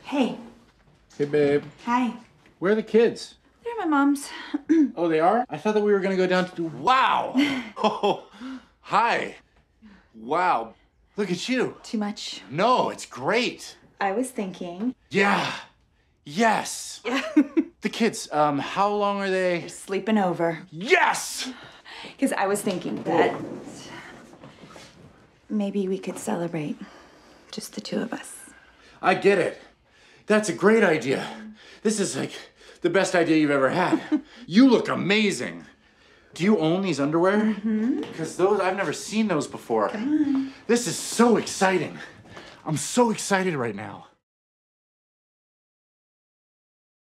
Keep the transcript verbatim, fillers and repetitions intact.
Hey. Hey, babe. Hi. Where are the kids? They're at my mom's. Oh, they are? I thought that we were gonna go down to... Wow! Oh, hi. Wow. Look at you. Too much. No, it's great. I was thinking. Yeah. Yes. Yeah. The kids, um, how long are they? They're sleeping over. Yes! Because I was thinking that maybe we could celebrate just the two of us. I get it. That's a great idea. This is like the best idea you've ever had. You look amazing. Do you own these underwear? Mm-hmm. Because those, I've never seen those before. Come on. This is so exciting. I'm so excited right now.